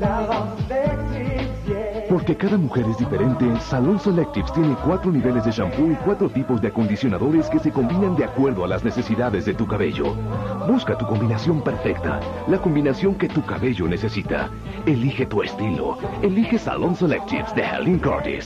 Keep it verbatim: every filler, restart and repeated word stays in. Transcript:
Porque cada mujer es diferente, Salon Selectives tiene cuatro niveles de shampoo y cuatro tipos de acondicionadores que se combinan de acuerdo a las necesidades de tu cabello. Busca tu combinación perfecta, la combinación que tu cabello necesita. Elige tu estilo. Elige Salon Selectives de Helene Curtis.